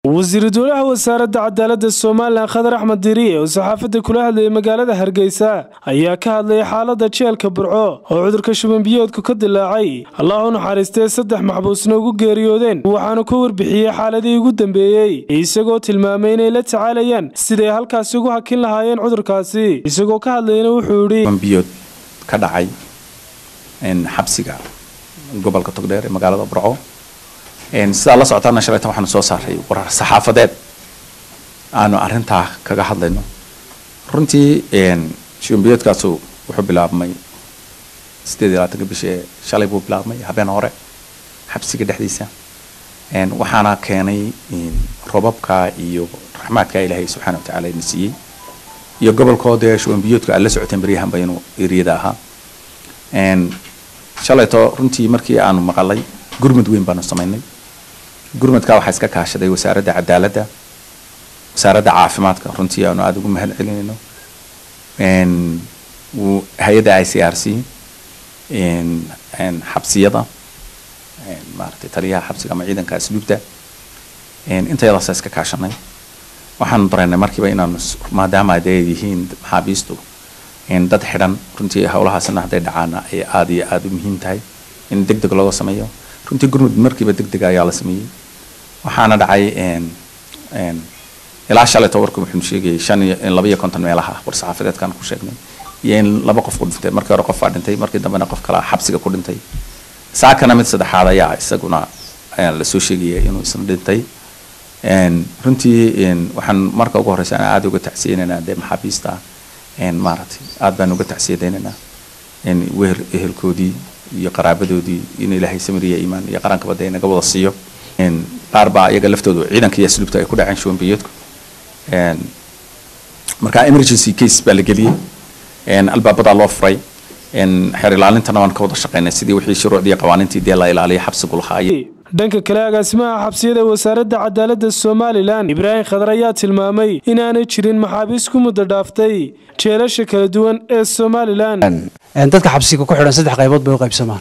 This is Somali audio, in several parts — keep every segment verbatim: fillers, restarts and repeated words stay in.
wasiir dowlaha wasaaradda cadaaladda Soomaaliland Khadar Axmed Diriye oo saxaafadda kula hadlayay magaalada Hargeysa ayaa ka hadlay xaaladda jeelka Burco oo cudurka shuban biyoodku ka dilaacay. Allah u naxariistay saddex maxbuusna ugu geeriyoodeen waxaana ku warbixiyay xaaladii ugu dambeeyay isagoo tilmaamay inay la tacaalayaan sidii halkaas ugu hakin lahaayeen cudurkaasi. Isagoo ka hadlayna wuxuu yiri shuban biyood ka dhacay in xabsiga gobolka Togdheer ee magaalada Burco een sida la socotana shalaytan waxaan soo saaray warar saxaafadeed aanu arinta kaga hadlayno runtii een shuban biyoodkaas wuxuu bilaabmay sideed iyo labaatan bishii shalay buu bilaabmay habeen hore xabsiga dhexdiisa een waxaana keenay in robabka iyo raxmaadka Ilaahay subhanahu wa ta'ala nasiiyay iyo gobolkooda shuban biyoodka la socoteen bariyahan baynu eriyada aha een shalayto runtii markii aanu maqalay gurmad weyn baan sameynay gurmadka waxa iska kaashaday wasaaradda cadaaladda wasaaradda caafimaadka runtii aanu aad ugu mahad celinayno een hay'adda I C R C een een xabsiyada een maartay taliyaha xabsiga ama ciidanka asluubta een intayada iska kaashanay waxaan baranay markiiba inaan maadaama ay yihiin maxaabiistu in dad xiran runtii hawlahaasna haday dhacaan ay aad iyo aad u muhiim tahay in degdeg loo sameeyo runtii gurmud markiiba degdeg ayaa la sameeyay waxaana dhacay een een ilaa shalay tawarku wuxuu sheegay shan iyo laba iyo konton meelaha war saxaafadeedkan ku sheegnay iyo in laba qof ku dhintay markii hore qof dhintay markii dambena qof kale xabsiga ku dhintay saakana mid saddexaad ayaa isaguna la soo sheegay inuu isna dhintay een runtii een waxaan marka ugu horeysa aad uga tacsiyeynaa de maxaabiista een maartay aad baan uga tacsiyeynaa in weer ehelkoodii iyo qaraabadoodii in Ilaahay samiriyo iimaan iyo qaranka baday naga wada siiyo in qaarba iyaga laftoodu ciidanka iyo asluubta ay ku dhaceen shuban biyoodku een marka emergency case baa la geliyay een albaabada loo furay in xeer ilaalintana waan ka wada shaqeynay sidii wixii shuruucdii qawaaniintii dee la ilaaliyo xabsigu lahaayay. dhanka kale agaasimaha xabsiyada wasaaradda cadaaladda Soomaaliland Ibrahim Khadar ayaa tilmaamay in aanay jirin maxaabiis ku muddo dhaaftay jeelasha kala duwan ee Soomaaliland. een dadka xabsiga ku xiran saddex qaybood bay u qaybsamaan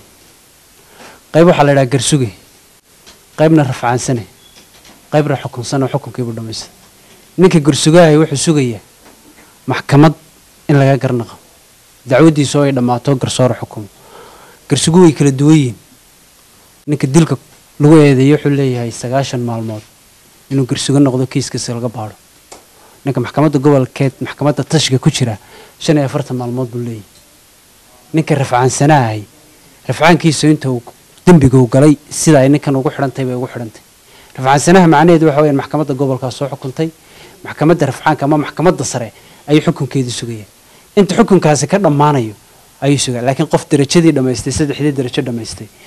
qayb waxa la yiraahdaa garsuge qaybna rafcaansane qaybna xukunsan oo xukunkiiba dhameystay ninka garsugahay wuxuu sugayaa maxkamad in laga garnaqo dacwadiisu ay dhamaato garsoor xukum garsugu way kala duwan yihiin ninka dilka lagu eedeeyo wuxuu leeyahay sagaashan maalmood inuu garsuga noqdo kiiskiisa laga baaro ninka maxkamadda gobolkeed maxkamadda tashiga ku jira shan iyo afartan maalmood buu leeyahay ninka rafcaansanahay rafcaankiisu inta uu dambiga uu galay sida ay ninkan ugu xirantay bay ugu xirantay rafcaansanaha macnaheedu waxa weeyaan maxkamadda gobolka soo xukuntay maxkamadda rafcaanka ama maxkamadda sare ay xukunkeedu sugayeen inta xukunkaasi ka dhamaanayo ayuu sugaa laakiin qof darajadii dhameystay saddexdii darajo dhameystay